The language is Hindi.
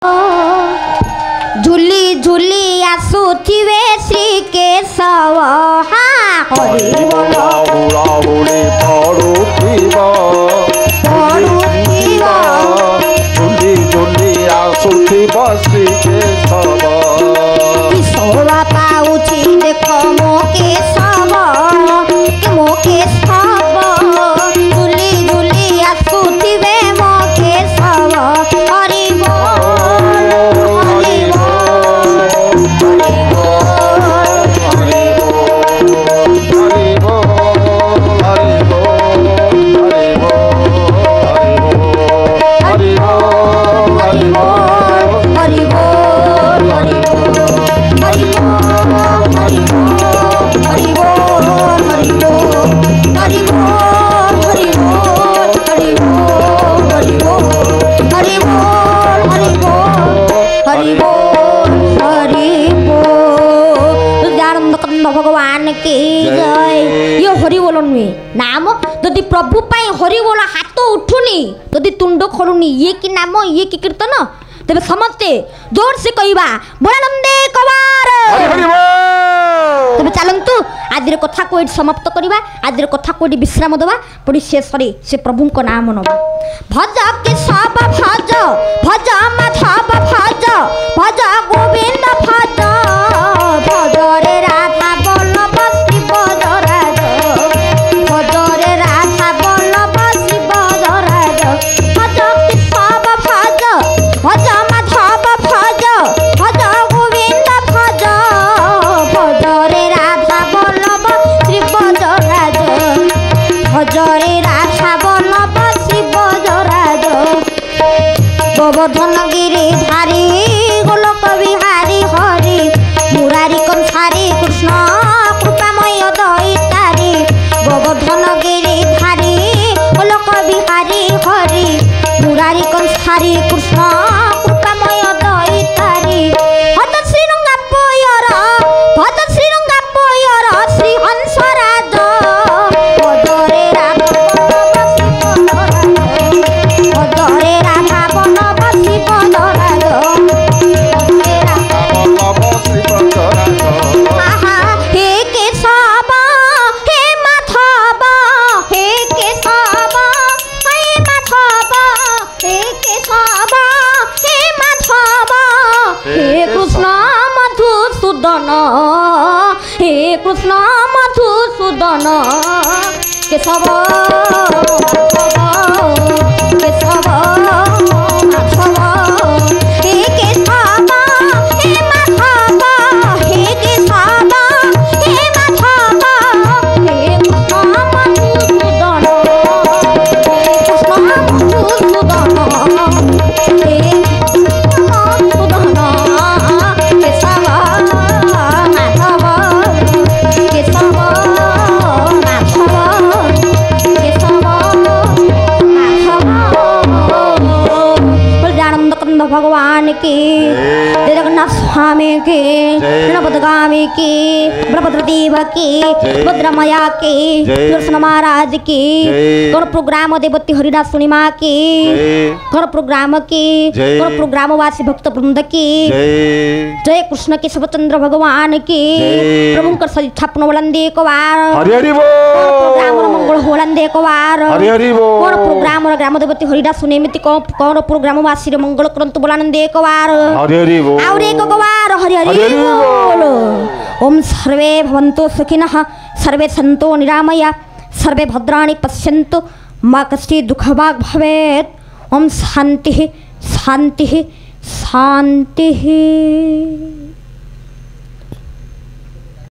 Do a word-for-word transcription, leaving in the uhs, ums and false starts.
झुली झुली आसुथिवे श्री केशव हरि बोल हुड़ाहुड़ी पड़ुथिबा पड़ुथिबा झुली झुली आसुथिबा श्री केशव शोभा पाउछि देख मो केशव मो केशव झुली झुली आसुथिवे मो केशव हरि बोल हरि बोल हरि बोल हरि बोल हरि बोल हरि बोल हरि बोल हरि भगवान की जय। ये हरि बोल नुहे नाम जदि प्रभु पाई हरि बोल हाथ उठुनी जदि तुंड खोलुनी ये कि नाम ये कि कीर्तन तेरे समस्ते जोर से कहवा बोलानंदे कवार तेरे चलतु आज कथा को समाप्त करवा आज कथा को विश्राम देवा पड़ी शेष से प्रभु को नाम नवा भज के सब भज भज माधव भज भज गोविंद भज भज रे राधा बल्लभ शिव राज भज रे राधा बल्लभ शिव राज भज के सब भज भज माधव भज भज गोविंद भज भज रे राधा बल्लभ शिव राज भज रे राधा बल्लभ शिव राज गोवर्धन गिरी धारी गोलोक बिहारी हरि मुरारी कंसारी कृष्ण कृपामय दैतारी गोवर्धन गिरी धारी गोलोक बिहारी हरि मुरारी कंसारी कृष्ण कृपामय दैतारी भज श्रीरंगा पयर भज श्रीरंगा पयर श्री हंसराज भज रे राधा भज रे राधा बल्लभ शिव राज हे केशव हे माधव हे केशव हे माधव हे केशव हे माधव हे कृष्ण मधुसूदन हे कृष्ण मधुसूदन केशव केशव माधव हे केशव हे माधव हे केशव हे माधव हे कृष्ण मधुसूदन कृष्ण मधुसूदन हे मधुसूदन केशव माधव केशव माधव केशव माधव भगवान की जगन्नाथ स्वामी की गणपतगामी की ब्रह्मदेव की भद्रमया की कृष्ण महाराज की गण प्रोग्राम देवती हरिदास सुनिमा की गण प्रोग्राम की गण प्रोग्राम वासी भक्त वृंद की जय कृष्ण के शिवचंद्र भगवान की प्रभु कर स्थापन बुलंदी एक बार प्रोग्राम मंगल बुलंदी एक बार गण प्रोग्राम ग्राम देवती हरिदास सुनिमिति कौन प्रोग्राम वासी मंगल करंतु बुलानंदे एक बार और एक बार हरि हरि बोल। ओम सर्वे भवन्तु सुखिनः सर्वे सन्तु निरामया सर्वे भद्राणि पश्यन्तु मा कश्चित् दुःखभाग् भवेत्। ओम शान्तिः शान्तिः शान्तिः।